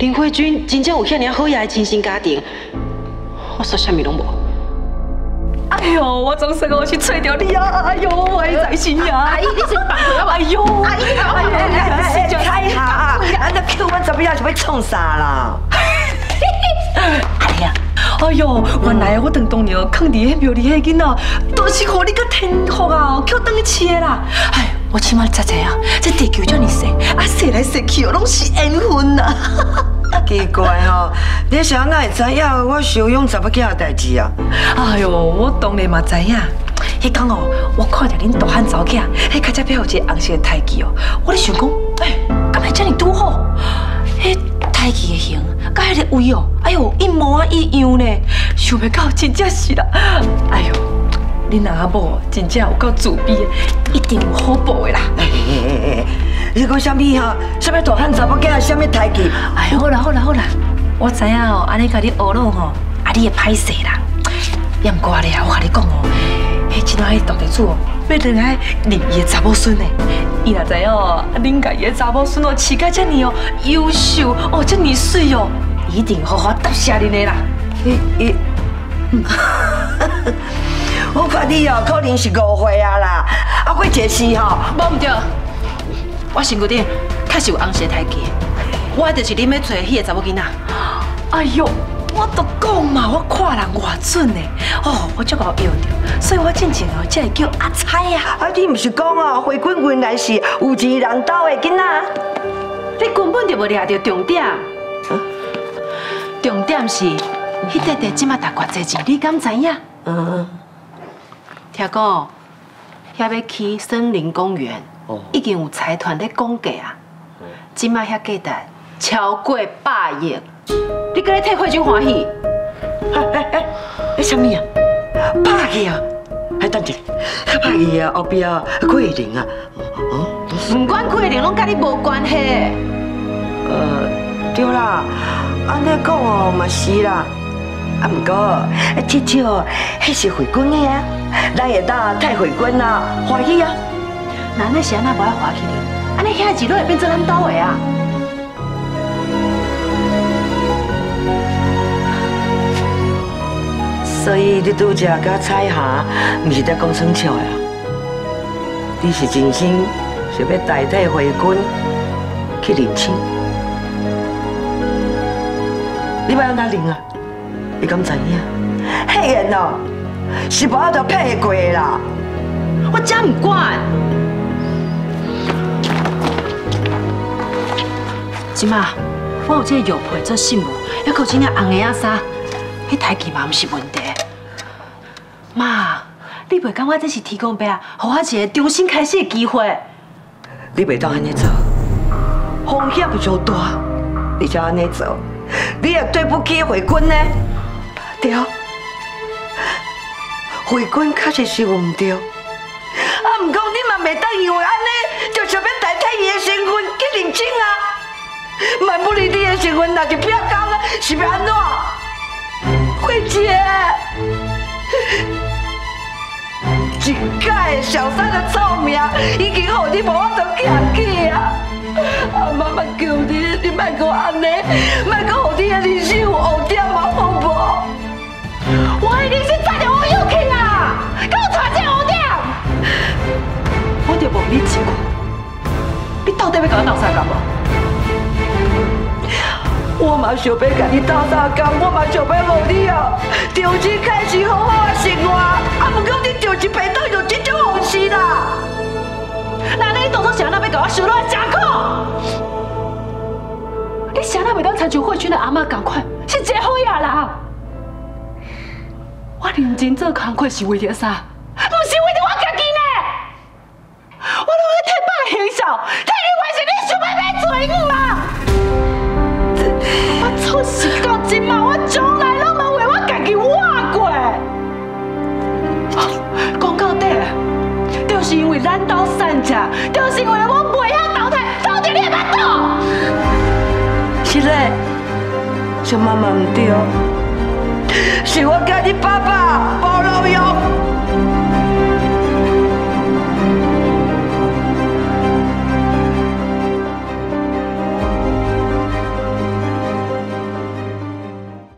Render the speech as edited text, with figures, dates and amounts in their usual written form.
林慧君真正有遐尔好野的亲生家庭，我说啥物拢无。哎呦，我总算我去找到你啊！哎呦，我的在心呀！ 阿姨，你先放开我！哎呦，阿姨， 猜下，俺都叫阮怎么样就要创啥啦？ 哎呀，哎呦，原来我当年放伫迄庙里迄囡仔，都是互你个天福啊，叫转去饲的啦。哎，我起码知啊，这地球这么小，啊，踅来踅去哦，拢是缘分呐。 奇怪哦，你啥哪会知影我收养查某囝的代志啊？ 哎呦，我当然嘛知影。迄天哦，我看着恁大汉查某囝，迄脚只背后一个红色的胎记哦，我咧想讲，哎，敢会这么拄好？迄胎记的形，甲迄个位哦，哎呦，一模一样呢。想袂到，真正是啦。哎呦，恁阿某真正有够自卑的，一定有好报的啦。 你讲啥物哈？啥物大汉查某囝，啥物胎记？ 哎，好啦，我知影哦，安尼甲你学咯吼，啊你会歹势啦。也毋过咧，我甲你讲哦，迄今仔迄大地主哦，要来认伊的查某孙呢。伊若知影哦，恁家伊的查某孙哦，饲甲遮尔哦优秀哦，遮尔水哦，一定好好答谢恁的啦。 我看你哦，可能是误会啊啦。啊，我一时吼， 无毋对。我身躯顶确实有红色胎记，我就是恁要找迄个查某囡仔。哎呦，我都讲嘛，我看人偌准呢。哦，我足够摇着，所以我真正哦才会叫阿彩啊。 啊，你毋是讲哦，慧君原来是有钱人家的囡仔？ 你根本就无抓到重点。重点是，迄块地即马值偌济钱，你敢知影？听讲，遐要起森林公园。已经有财团在讲价啊，即摆遐价值超过100亿，你搁咧替慧君欢喜？ 你啥物啊？100亿啊？还等一下，100亿啊，后壁啊，桂林啊， 唔管桂林，拢甲你无关系。 对啦，安尼讲哦嘛是啦，啊毋过，至少迄是慧君的啊，咱会当替慧君啊欢喜啊。 那那是安那无爱花起哩？安尼遐钱都会变做咱兜的啊！ 所以你拄则甲彩霞，毋是在讲耍笑的啊？你是真心想要代替慧君去认亲？你要安怎认啊？你敢知影？迄个哦，是无法度骗过的啦。 我真唔管。即马我有这个玉佩做信物，还有这领红的仔衫，迄台记嘛毋是问题。妈，你袂感觉这是天公伯啊，给我一个重新开始的机会？ 你袂当安尼做，风险上大，你才安尼做，你也对不起慧君呢。对，慧君确实是有唔对，啊，毋过你嘛袂当因为安尼就想要代替伊的身份去认亲啊。万不离你的身份若是变高了，是要安怎？慧姐，一届小三的臭名已经让你无法度扛起啊！啊，妈妈求你，你莫阁安尼，莫阁让你的人生有污点啊，好无？ 我的人生早就有勇气啦，给我带这污点！我就问你一句，你到底要甲我斗啥干无？ 我嘛想要甲你斗相共，我嘛想要让你哦，重新开始好好的生活。啊，不过你就是袂当用这种方式啦。 那你当初是安那要甲我收落来吃苦？你是安那袂当亲像慧君的阿嬷同款，是一个好野人。我认真做工课是为着啥？不是为着我家己呢。我拢要替爸行孝，替你完成你想要做的任务啊！我出世到今嘛，我从来拢无为我家己活过。讲到底，就是因为咱兜散食，就是因为我袂晓投胎，投着你的腹肚。 是嘞，像妈妈唔对，是我甲你爸爸包容用。